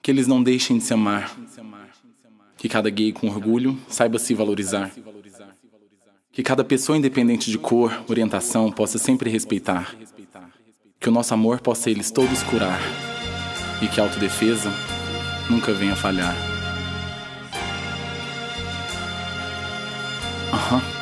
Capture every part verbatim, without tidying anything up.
Que eles não deixem de se amar. Que cada gay com orgulho saiba se valorizar. Que cada pessoa, independente de cor, orientação, possa sempre respeitar. Que o nosso amor possa eles todos curar. E que a autodefesa nunca venha falhar. Aham. Uhum.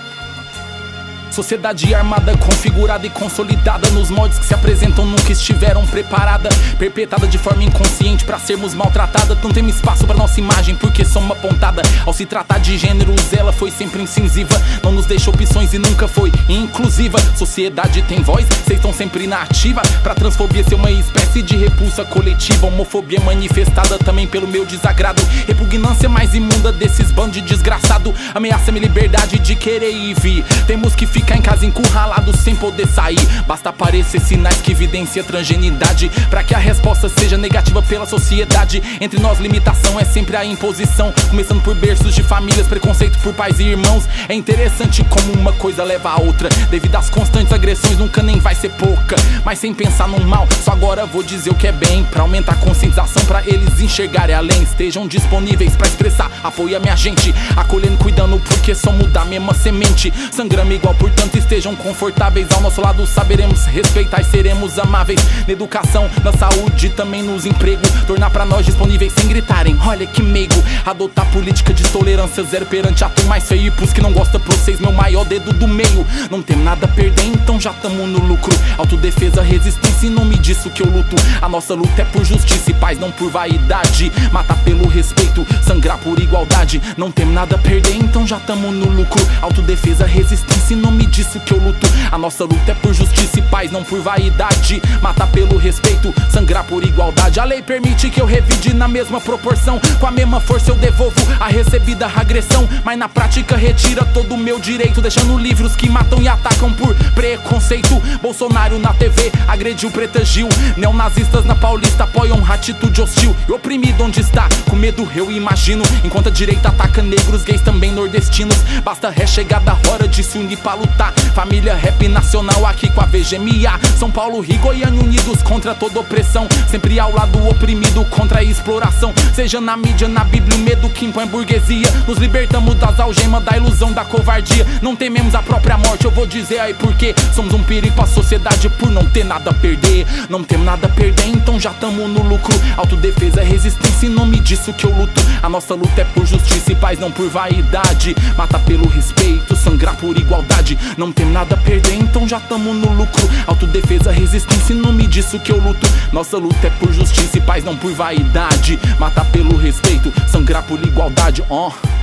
Sociedade armada, configurada e consolidada nos moldes que se apresentam nunca estiveram preparada, perpetrada de forma inconsciente pra sermos maltratada. Não temos espaço pra nossa imagem porque somos apontada. Ao se tratar de gêneros, ela foi sempre incisiva, não nos deixa opções e nunca foi inclusiva. Sociedade tem voz, vocês estão sempre na ativa pra transfobia ser uma espécie de repulsa coletiva. Homofobia manifestada também pelo meu desagrado, repugnância mais imunda desses bandos de desgraçado. Ameaça minha liberdade de querer e vir. Temos que ficar em casa encurralado sem poder sair. Basta aparecer sinais que evidencia transgenidade pra que a resposta seja negativa pela sociedade. Entre nós limitação é sempre a imposição, começando por berços de famílias, preconceito por pais e irmãos. É interessante como uma coisa leva a outra, devido às constantes agressões nunca nem vai ser pouca. Mas sem pensar no mal, só agora vou dizer o que é bem, pra aumentar a conscientização, pra eles enxergarem além. Estejam disponíveis pra expressar apoio a minha gente, acolhendo, cuidando porque somos da mesma semente. Sangramos igual, portanto estejam confortáveis ao nosso lado, saberemos respeitar e seremos amáveis. Na educação, na saúde, também nos empregos, tornar pra nós disponíveis sem gritarem, olha que meigo. Adotar política de tolerância zero perante ato mais feio, e pros que não gosta pra vocês meu maior dedo do meio. Não tem nada a perder, então já tamo no lucro. Autodefesa, resistência, em nome disso que eu luto. A nossa luta é por justiça e paz, não por vaidade. Matar pelo respeito, sangrar por igualdade. Não tem nada a perder, então já tamo no lucro. Autodefesa, resistência, em nome disso que eu luto. A nossa luta é por justiça e paz, não por vaidade. Matar pelo respeito, sangrar por igualdade. A lei permite que eu revide na mesma proporção, com a mesma força eu devolvo a recebida agressão. Mas na prática retira todo o meu direito, deixando livre os que matam e atacam por preconceito. Bolsonaro na T V agrediu Preta Gil, neonazistas na Paulista apoiam atitude hostil. E oprimido onde está, com medo eu imagino, enquanto a direita ataca negros, gays também nordestinos. Basta é chegada a hora de se unir pra lutar. Família rap nacional aqui com a V G M A, São Paulo, Rio, Goiânia unidos contra toda opressão, sempre ao lado oprimido contra a exploração. Seja na mídia, na Bíblia, o medo que impõe a burguesia. Nos libertamos das algemas, da ilusão, da covardia. Não tememos a própria morte, eu vou dizer aí porque somos um perigo pra sociedade por não ter nada a perder. Não temos nada a perder, então já tamo no lucro. Autodefesa, resistência, em nome disso que eu luto. A nossa luta é por justiça e paz, não por vaidade. Matar pelo respeito, sangrar por igualdade. Não tem nada a perder, então já tamo no lucro. Autodefesa, resistência, em nome disso que eu luto. Nossa luta é por justiça e paz, não por vaidade. Matar pelo respeito, sangrar por igualdade. Oh.